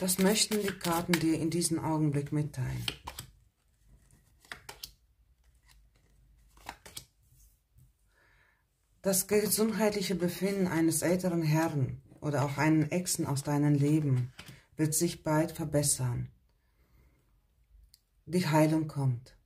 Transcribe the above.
Das möchten die Karten dir in diesem Augenblick mitteilen. Das gesundheitliche Befinden eines älteren Herrn oder auch einen Exen aus deinem Leben wird sich bald verbessern. Die Heilung kommt.